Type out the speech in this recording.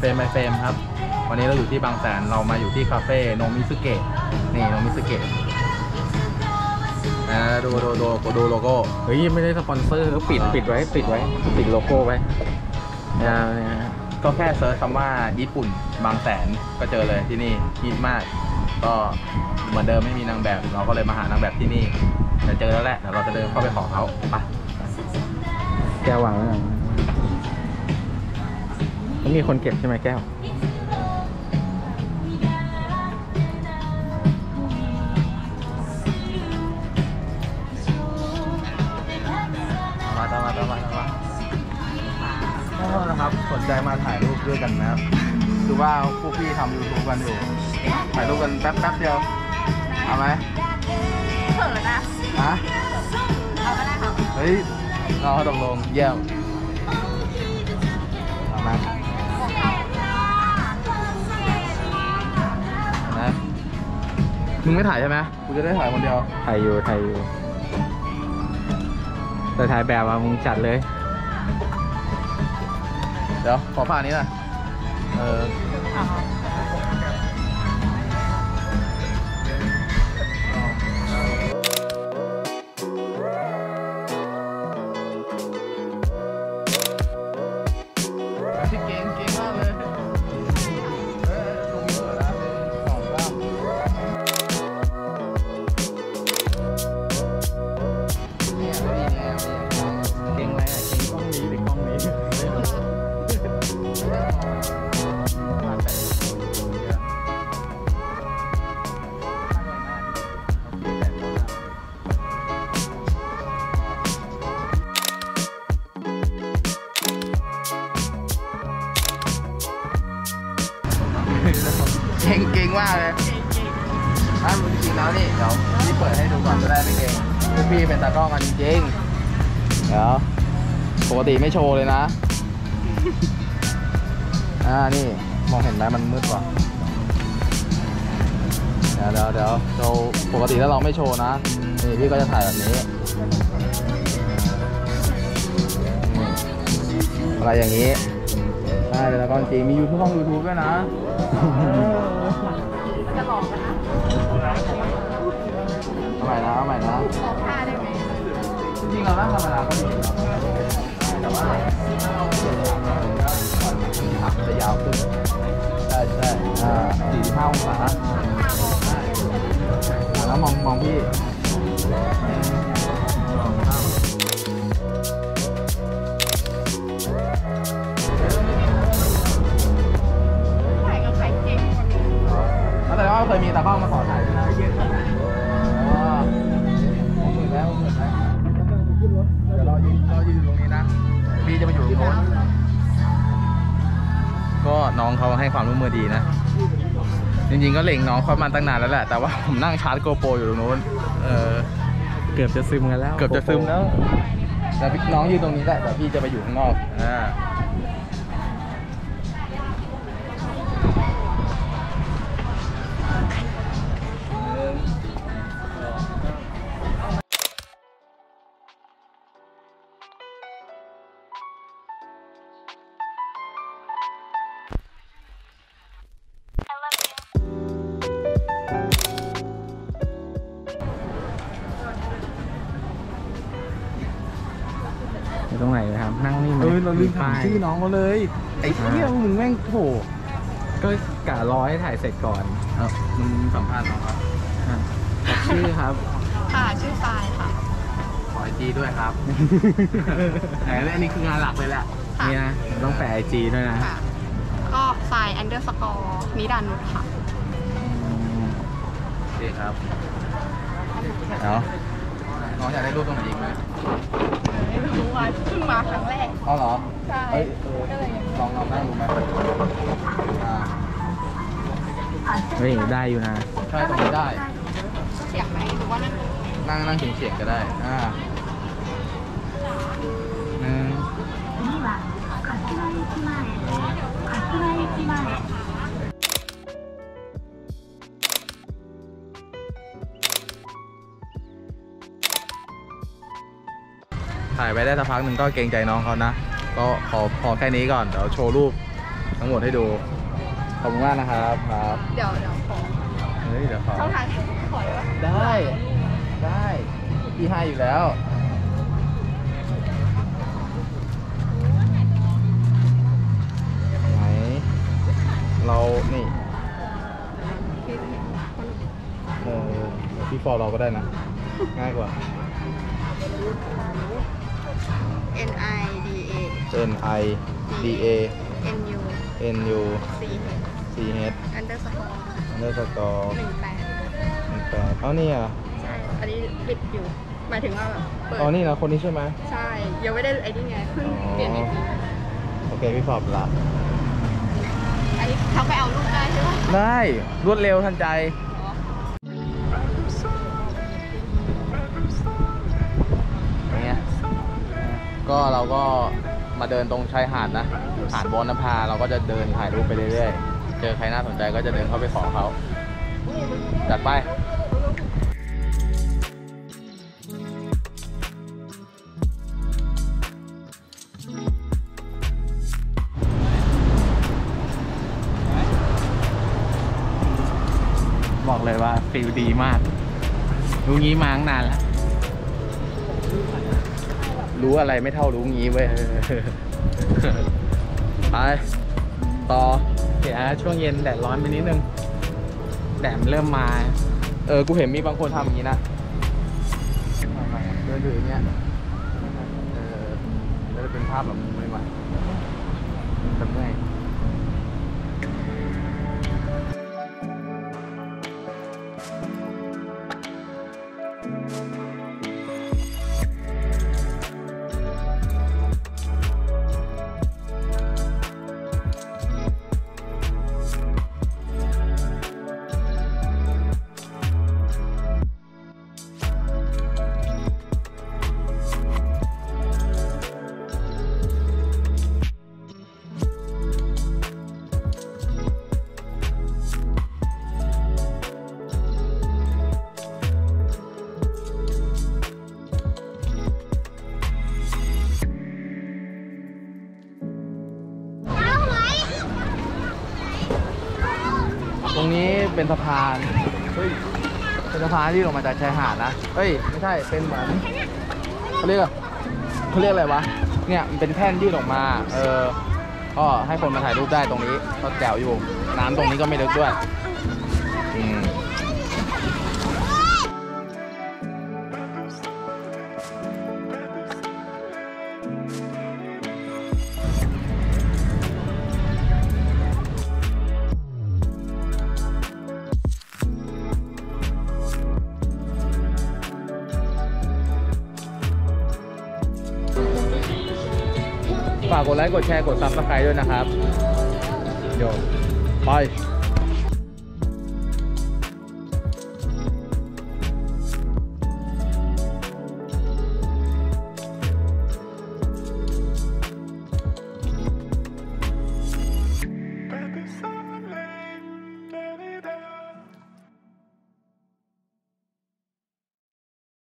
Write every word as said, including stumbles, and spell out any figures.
เฟรมไปเฟรมครับวันนี้เราอยู่ที่บางแสนเรามาอยู่ที่คาเฟ่โนมิสึเกะนี่โนมิสึเกะนะดูดูดูดูโลโก้เฮ้ยไม่ได้สปอนเซอร์ก็ปิดปิดไว้ปิดไว้ปิดโลโก้ไว้เนี่ยก็แค่เซิร์ชคำว่าญี่ปุ่นบางแสนก็เจอเลยที่นี่ฮิตมากก็เหมือนเดิมไม่มีนางแบบเราก็เลยมาหานางแบบที่นี่จะเจอแล้วแหละเดี๋ยวเราจะเดินเข้าไปขอเขาไปแก้ววางไว้หน่อยแล้วมีคนเก็บใช่ไหมแก้วมาตามมาตามมาตามมาก็นะครับสนใจมาถ่ายรูปด้วยกันนะครับคือว่าพวกพี่ทำยูทูบกันอยู่ถ่ายรูปกันแป๊บแป๊บเดียวเอาไหมเขินนะฮะเอาก็ได้ค่ะเฮ้ยเราตกลงเยี่ยมเอามานะมึงไม่ถ่ายใช่ไหมกูจะได้ถ่ายคนเดียวถ่ายอยู่ถ่ายอยู่แต่ถ่ายแบบอ่ะมึงจัดเลยเดี๋ยวขอผ่านนี้นะเออที่เก่งเก่งมากเลยเออลงมือแล้วสองเก้าเนี่ยดีเนี่ยเก่งอะไรอ่ะเก่งกล้องนี้หรือกล้องนี้เก่งเก่งมากเลยถ้าจริงๆแล้วนี่เดี๋ยวพี่เปิดให้ดูก่อนจะได้ไม่เก่งพวกพี่เป็นตากล้องกันจริงๆเดี๋ยวปกติไม่โชว์เลยนะอ่านี่มองเห็นไหมมันมืดกว่าเดี๋ยวเดี๋ยวเดี๋ยวเราปกติถ้าเราไม่โชว์นะนี่พี่ก็จะถ่ายแบบนี้อะไรอย่างนี้ใช่แล้วก็จริงมียูทูบช่องยูทูบด้วยนะจะหลอกกันนะเอาใหม่นะเอาใหม่นะขอท่าได้ไหมจริงๆเรานั่งธรรมดาก็ดีแต่ว่าขับจะยาวขึ้นใช่ใช่อ่าสี่สิบห้าองศาแล้วมองมองพี่แต่ว่าเคยมีตากล้องมาสอนถ่ายใช่ไหมอ๋อผมหมื่นแล้วผมหมื่นแล้วเดี๋ยวรอยืนรอยืนอยู่ตรงนี้นะพี่จะไปอยู่ตรงโน้นก็น้องเขาให้ความร่วมมือดีนะจริงๆก็เล็งน้องเขามาตั้งนานแล้วแหละแต่ว่าผมนั่งชาร์จโกโปรอยู่ตรงโน้นเออเกือบจะซึมกันแล้วเกือบจะซึมแล้วแต่น้องยืนตรงนี้แหละแต่พี่จะไปอยู่ข้างนอกอ่าตรงไหนครับนั่งนี่เออเราลืมถามชื่อน้องเขาเลยไอ้เที่ยมึงแม่งโผล่ก็กะร้อยถ่ายเสร็จก่อนครับมึงสัมภาษณ์น้องครับชื่อครับค่ะชื่อทรายค่ะขอไอจีด้วยครับแต่อันนี้คืองานหลักเลยแหละนี่นะต้องแปะไอจีด้วยนะก็ทราย อันเดอร์สกอร์นิดานุชค่ะโอเคครับเนาะน้องอยากได้รูปตรงไหนอีกไหมไม่รู้ว่าเพิ่งมาครั้งแรกอ๋อเหรอใช่ก็เลยลองลองนั่งดูไหมเฮ้ยได้อยู่นะใช่ตรงนี้ได้เสียงไหมหรือว่านั่งนั่งนั่งเฉียงเฉียงก็ได้อ่าหนึ่งถ่ายไปได้สักพักหนึ่งก็เกรงใจน้องเขานะก็ขอพอแค่นี้ก่อนเดี๋ยวโชว์รูปทั้งหมดให้ดูขอบคุณมากนะครับครับเดี๋ยวเดี๋ยวขอเฮ้ยเดี๋ยวขอช่องทางขอได้ปะได้ได้พี่ให้อยู่แล้วไหนเรานี่เออเดี๋ยวพี่ฟอลเราก็ได้นะ ง่ายกว่า N I D A N I D A N U N U C C H underscore underscore หนึ่งแปดหนึ่งแปดเอานี่อ่ะใช่ อันนี้ปิดอยู่ หมายถึงว่าแบบเปิดอ๋อนี่นะคนนี้ใช่ไหมใช่ ยังไม่ได้ไอ้นี่ไงเพิ่งเปลี่ยนไอพีโอเคพี่ฟอร์บละอันนี้เขาไปเอารูปได้ใช่ไหมได้รวดเร็วทันใจอย่างเงี้ยก็เราก็มาเดินตรงชายหาดนะหาดบอนนภาเราก็จะเดินถ่ายรูปไปเรื่อยๆเจอใครน่าสนใจก็จะเดินเข้าไปขอเขาจัดไปบอกเลยว่าฟิลดีมากรู้งี้มาตั้งนานแล้วรู้อะไรไม่เท่ารู้งี้เว้ย ไปต่อเดี๋ยวช่วงเย็นแดดร้อนไปนิดนึงแดดเริ่มมาเออกูเห็นมีบางคนทำอย่างนี้นะเดินถืออย่างเงี้ยเออแล้วจะเป็นภาพแบบไม่ไหวจำได้ตรงนี้เป็นสะพานเฮ้ยเป็นสะพานที่ลงมาจากชายหาดนะเฮ้ยไม่ใช่เป็นเหมือนเขาเรียกเขาเรียกอะไรวะเนี่ยมันเป็นแท่นยื่นออกมาเออก็ให้คนมาถ่ายรูปได้ตรงนี้ก็แจ๋วอยู่น้ำตรงนี้ก็ไม่ลึกด้วยอืมฝากกดไลค์กดแชร์กดซับสไครต์ด้วยนะครับโยไป